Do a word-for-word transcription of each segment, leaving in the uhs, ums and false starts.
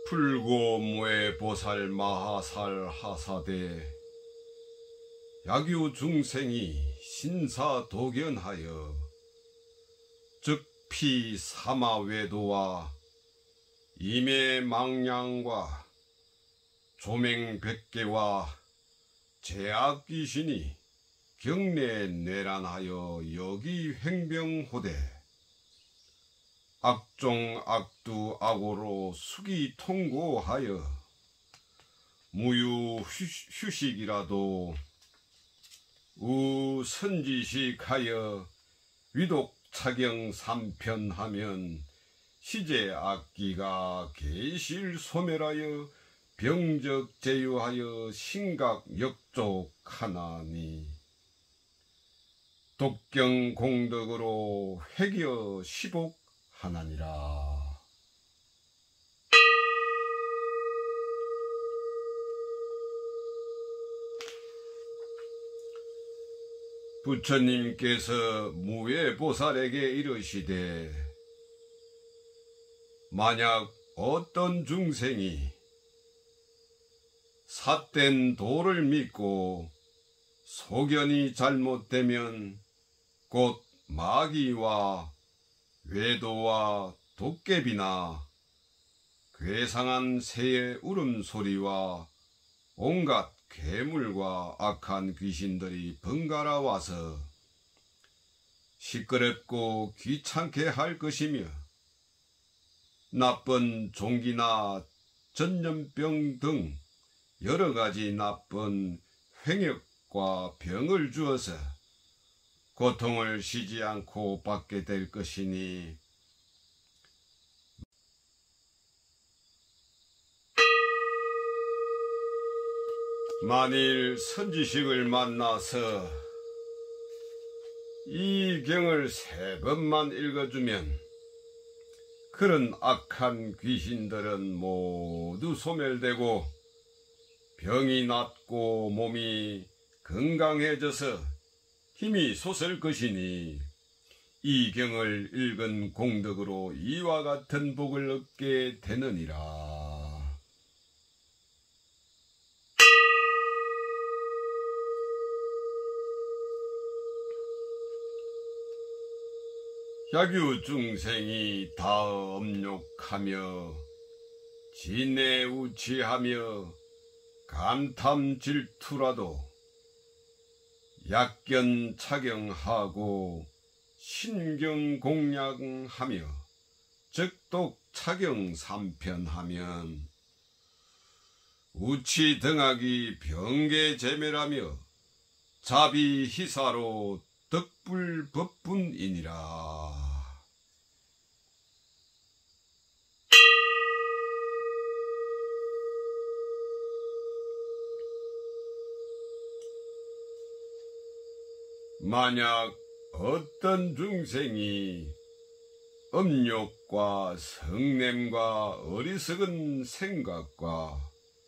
불고무에 보살 마하살 하사대 약유 중생이 신사도견하여 즉피 사마외도와 임해망량과 조맹백개와 제악귀신이 경내 내란하여 여기 횡병호대 악종 악두 악오로 수기 통고하여 무유 휴식이라도 우 선지식하여 위독 차경 삼편하면 시제 악기가 계실 소멸하여 병적 제유하여 신각 역족하나니 독경 공덕으로 회기어 시복하나니라. 부처님께서 무외보살에게 이르시되 만약 어떤 중생이 삿된 도를 믿고 소견이 잘못되면 곧 마귀와 외도와 도깨비나 괴상한 새의 울음소리와 온갖 괴물과 악한 귀신들이 번갈아 와서 시끄럽고 귀찮게 할 것이며 나쁜 종기나 전염병 등 여러 가지 나쁜 횡역과 병을 주어서 고통을 쉬지 않고 받게 될 것이니 만일 선지식을 만나서 이 경을 세 번만 읽어주면 그런 악한 귀신들은 모두 소멸되고 병이 낫고 몸이 건강해져서 힘이 솟을 것이니 이 경을 읽은 공덕으로 이와 같은 복을 얻게 되느니라. 약유 중생이 다 업욕하며 진내우치하며 감탐 질투라도 약견 착용하고 신경 공양하며 적독 착용 삼편하면 우치 등하기 병계 제멸하며 자비 희사로 덕불 법분이니라. 만약 어떤 중생이 음욕과 성냄과 어리석은 생각과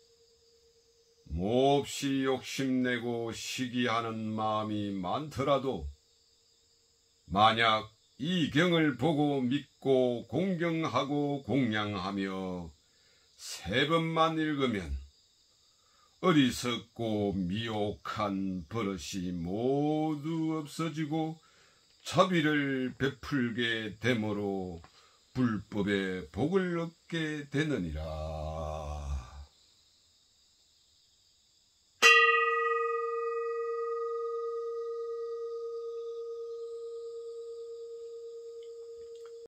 몹시 욕심내고 시기하는 마음이 많더라도 만약 이 경을 보고 믿고 공경하고 공양하며 세 번만 읽으면 어리석고 미혹한 버릇이 모두 없어지고 자비를 베풀게 되므로 불법의 복을 얻게 되느니라.